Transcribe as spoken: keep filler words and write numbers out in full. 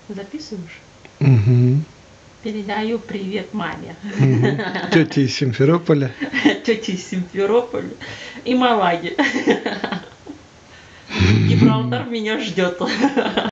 Записываешь? Угу. Передаю привет маме. Угу. Тете из Симферополя. Тете из Симферополя и Малаги. Гибралтар меня ждет.